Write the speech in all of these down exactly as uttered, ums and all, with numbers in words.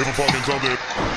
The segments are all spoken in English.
if I'm fucking something.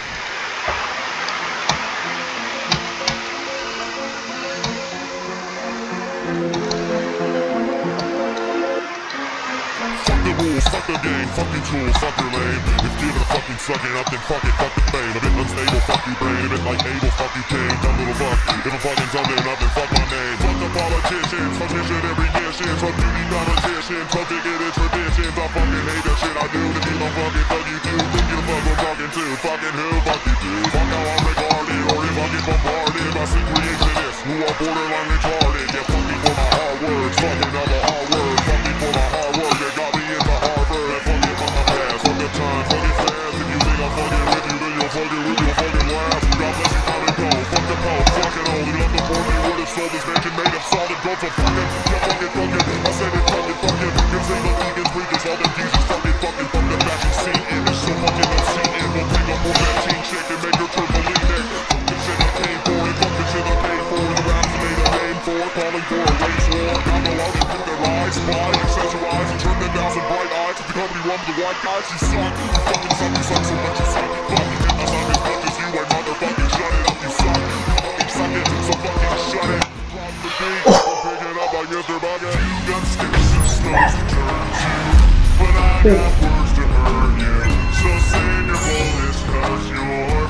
Fuck the rules, fuck the game, fuck your tools, fuck your lane. If giving a fucking sucking up, then fuck it, fuck the fame. A bit unstable, fuck you brain, a bit like Abel, fuck you king, dumb little fuck. If I'm fucking something up, then fuck my name. Fuck the politicians, fuck this shit every year, shit. Fuck beauty competitions, fuck bigoted traditions. I fucking hate that shit I do, to keep on fucking fuck you too. Think you the fuck I'm talking to, fucking who, fuck you dude. Fuck how I'm regarded, or if I get bombarded by sick creationists who are borderline retarded. Yeah, fuck me for my hard words, fucking all the hard words. Fuck me for my hard work, yeah, got me into Harvard. And fuck it for my past, fuck the time, fuck it fast. If you think I'm fucking with you, then you'll fucking with your fucking laugh. God bless you, come and go, fuck the pope, fuck it all. You love the board, you would have sold this mansion made of solid gold. So fuck it, yeah, fuck it, fuck it. I said it, fuck it, fuck it. Cause ain't no vegans, freakers, all them geezers, fuck it, fuck it. Fuck the fashion scene, and it's so fucking obscene. And we'll take up on that teen shake and make her turbulent. Fuck the shit I came for, and fuck the shit I paid for. The raps made a name for, calling for a race war. Now go out and put their lies, spy, accessorize, and turn them down some bright eyes. The company run with the white guys, you suck. You fucking suck, you suck so much, you suck. Fuck it, I suck as much as you, I motherfucking shut it up, you suck. You fucking suck it, so fucking shut it. Drop the beat, I'm picking up like Mister Bucket. You got sticks and stones to turn to, but I got words to hurt you. So save your bullets, cause you're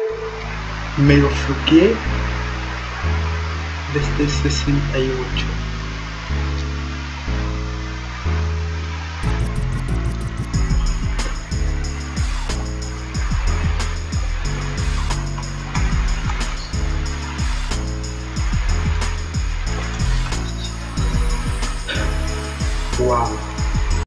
fun. Me lo FLUKE desde sesenta y ocho.